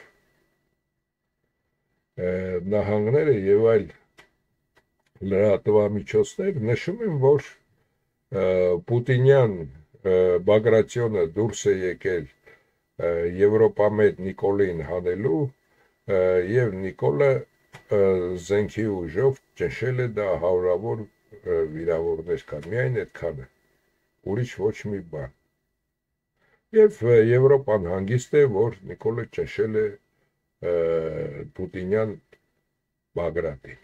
նահանգները եւ այլ լրատվամիջոցներ նշում են, որ Պուտինյան Բագրատյոնը դուրս է եկել Եվրոպամետ Նիկոլին հանելու եւ Նիկոլը զենքի ուժով ճնշել է դա հարյուրավոր վիրավորներ կան, միայն այդքանը, ուրիշ ոչ մի բան։ Եվ Եվրոպան հանգիստ է, որ Նիկոլը ճնշել է Պուտինյան Բագրատին։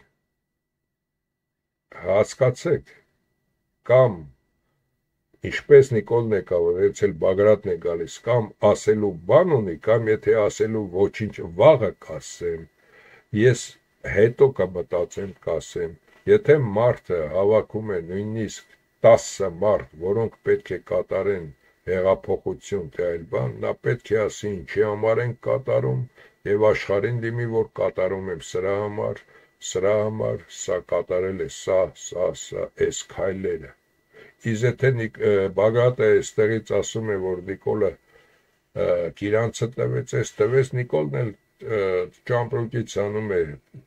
Հասկացեք, կամ ինչպես Նիկոլն է կավորեցել Բագրատն է գալիս, կամ ասելու բան ունի, կամ եթե ասելու ոչինչ վաղը կասեմ, ես հետո կմտածեմ կասեմ, եթե մարդը հավաքում է նույնիսկ 10 մարդ, որոնք պետք է կատարեն հեղափոխություն թե այլ բան, նա պետք է ասի ինչի համար են կատարում եւ աշխարհին դիմի, որ կատարում եմ սրա համար, սա կատարել է սա, այս քայլերը։ Իսկ եթե Բագրատը այստեղից ասում է, որ Նիկոլը Կիրանցը տվեց, այս տվեց, Նիկոլն էլ ճամպրուկից անում է,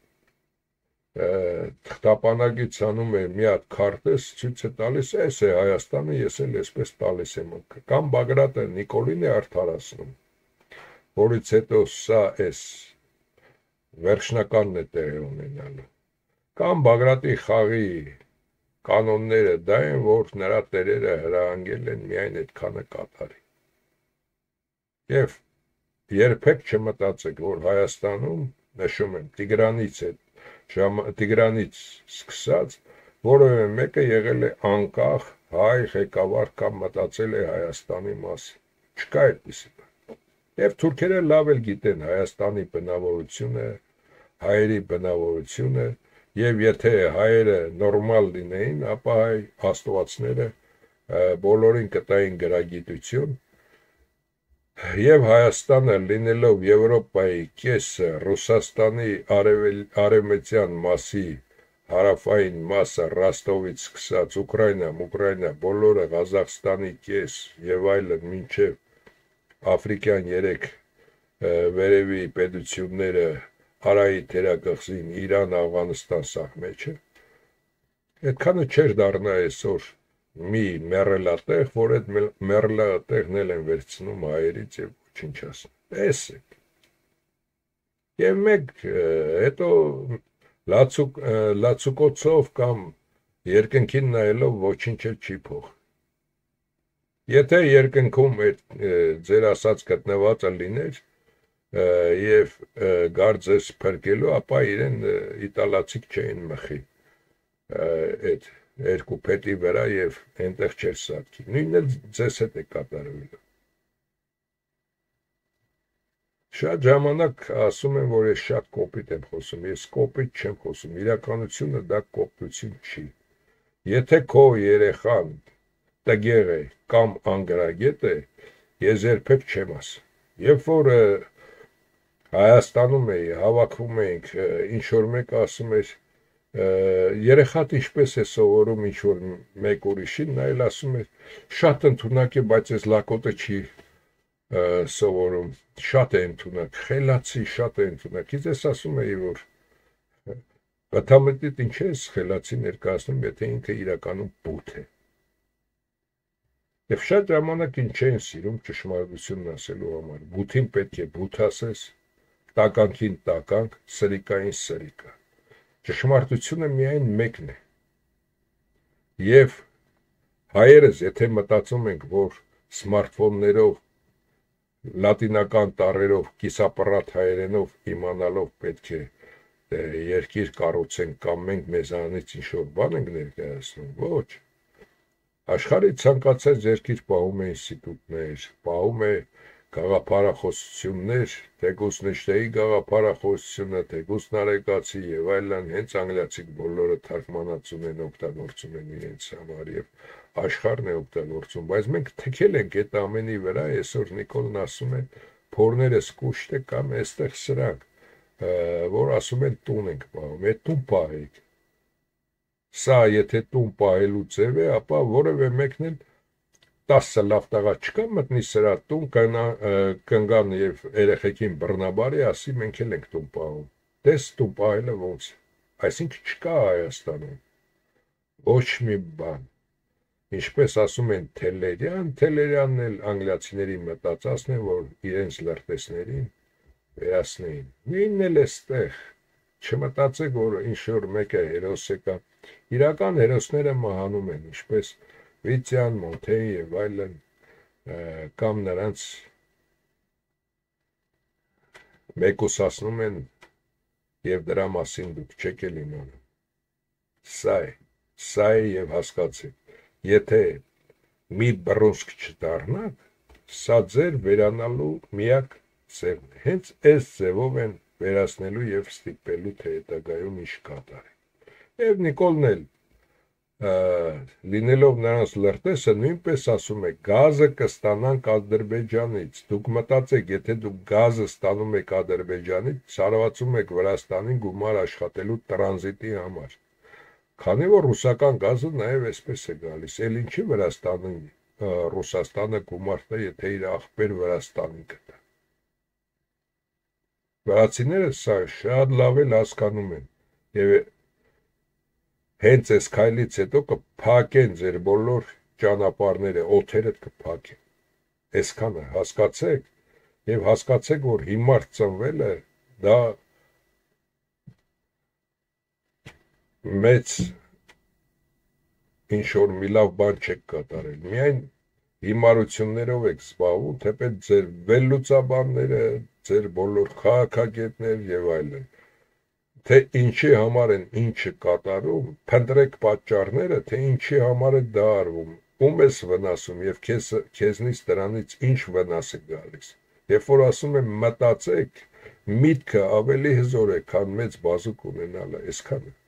թղթապանակից անում է մի հատ քարտեզ, ցույց է տալիս, այս է Հայաստանը, ես էլ այսպես տալիս եմ։ Կամ Բագրատը Նիկոլին է արդարացնում, որից հետո սա այս վերջնականն է տեղի ունենալու։ Կամ Բագրատի խաղի կանոնները դա են, որ նրա տերերը հրահանգել են միայն այդքանը կատարի։ Եվ երբեք չմտածեք, որ Հայաստանում, նշում եմ, Տիգրանից սկսած, որևէ մեկը եղել է անկախ հայ ղեկավար կամ մտածել է Հայաստանի մասին։ Չկա այդպիսի բան։ Եվ թուրքերը լավ էլ գիտեն Հայաստանի բնավորությունը, հայերի բնավորությունը, եւ եթե հայերը նորմալ լինեին, ապա հայ աստվածները բոլորին կտային գրագիտություն, եւ Հայաստանը լինելով Եվրոպայի կեսը, Ռուսաստանի արևմտյան մասի հարավային մասը, Ռոստովից սկսած Ուկրաինա, բոլորը Ղազախստանի կես եւ այլն մինչեւ Աֆրիկյան 3 վերևի պետությունները Արայի թերակղզին, Իրան, Աֆղանստան սահմեջը, այդքանը չէր դառնա այսօր մի մեռելատեղ, որ այդ մեռելատեղն էլ են վերցնում հայերից եւ ոչնչացնում։ Տեսեք։ Եվ մեկ հետո լացուկոցով կամ երկնքին նայելով ոչինչ չի փոխ։ Եթե երկնքում ձեր ասած գտնվածը լիներ եւ գար ձեզ փրկելու, ապա իրեն իտալացիք չէին մխի այդ երկու փետի վրա եւ այնտեղ չէր սարքի։ Նույնն էլ ձեզ հետ է կատարվելու։ Շատ ժամանակ ասում են, որ ես շատ կոպիտ եմ խոսում, ես կոպիտ չեմ խոսում, իրականությունը դա կոպտություն չի։ Եթե քո երեխան տգեղ է կամ անգրագետ է, ես երբեք չեմ ասում։ Երբ որ Հայաստանում էի, հավաքվում էինք, ինչ որ մեկ ասում էր երեխատ ինչպես է սովորում ինչ-որ մեկ ուրիշին, նա էլ ասում է շատ ընդունակ է, բայց այս լակոտը չի սովորում, շատ է ընդունակ, խելացի, շատ է ընդունակ։ Իսկ ես ասում էի, որ բթամտիտ ինչ է խելացի ներկայացնում, եթե ինքը իրականում բութ է։ Եվ շատ ժամանակ ինչ են սիրում ճշմարտությունն ասելու համար։ Բութին պետք է բութ ասես, տականքին տականք, սրիկային սրիկա։ Ճշմարտությունը միայն մեկն է։ Եվ հայերս, եթե մտածում ենք, որ սմարթֆոններով, լատինական տառերով, կիսապռատ հայերենով իմանալով պետք է երկիր կառուցենք կամ մենք մեզանից ինչ-որ բան ենք ներկայացնում, ոչ։ Աշխարհի ցանկացած երկիր պահում է ինստիտուտներ, պահում է գաղափարախոսություններ, թեկուզ նշտեի գաղափարախոսությունը, թեկուզ նարեկացի եւ այլն, հենց անգլիացիք բոլորը թարգմանած ունեն, օգտագործում են իրենց համար եւ աշխարհն է օգտագործում, բայց մենք թքել ենք այդ ամենի վրա, այսօր Նիկոլն ասում է, փորներս կուշտ է կամ այստեղ սրանք, որ ասում են տուն ենք պահում, այդ տուն պահեք։ Սա եթե տուն պահելու ձև է, ապա որևէ մեկն էլ 10 լավ տղա չկա մտնի սրա տուն կնգան եւ երեխեքին բռնաբարի ասի մենք էլ ենք տուն պահում։ Դες տուն պահելը ոնց։ Այսինքն չկա Հայաստանում ոչ մի բան։ Ինչպես ասում են Թելերյանն էլ անգլիացիների մտածածն է, որ իրենց լրտեսներին վերացնեին։ Նույնն էլ էստեղ։ Չմտածեք, որ ինչ որ մեկը հերոս է կա։ Իրական հերոսները մահանում են, ինչպես Վիցյան, Մոնթեյ եւ այլն, կամ նրանց մեկուսացնում են եւ դրա մասին դուք չեք էլ իմանում։ Սա է եւ հասկացեք, եթե մի բռունցք չդառնաք, սա ձեր վերանալու միակ ձևն է։ Հենց այս ձևով են վերացնելու եւ ստիպելու թե հետագայում ինչ կատարի։ Եվ Նիկոլն էլ լինելով նրանց լրտեսը նույնպես ասում է գազը կստանանք Ադրբեջանից։ Դուք մտածեք, եթե դուք գազը ստանում եք Ադրբեջանից, սարվածում եք Վրաստանին գումար աշխատելու տրանզիտի համար։ Քանի որ ռուսական գազը նաև այսպես է գալիս, էլ ինչի Վրաստանին Ռուսաստանը գումարտ է, եթե իր աղբեր Վրաստանին գտա։ Վրացիները սա շատ լավ էլ հասկանում են եւ հենց այս քայլից հետո կփակեն ձեր բոլոր ճանապարհները, օթերը կփակեն։ Այսքանը հասկացեք եւ հասկացեք, որ հիմար ծնվելը դա մեծ ինչ-որ մի լավ բան չեք կատարել։ Միայն հիմարություններով եք զբաղվում, թեպետ ձեր վերլուծաբանները, ձեր բոլոր քաղաքագետներ եւ այլն թե ինչի համար են ինչը կատարում, փնտրեք պատճառները, թե ինչի համար է դա արվում, ում ես վնասում եւ քեզնից դրանից ինչ վնաս է գալիս։ Երբ որ ասում եմ մտածեք, միտքը ավելի հզոր է, քան մեծ բազուկ ունենալը, այսքանը։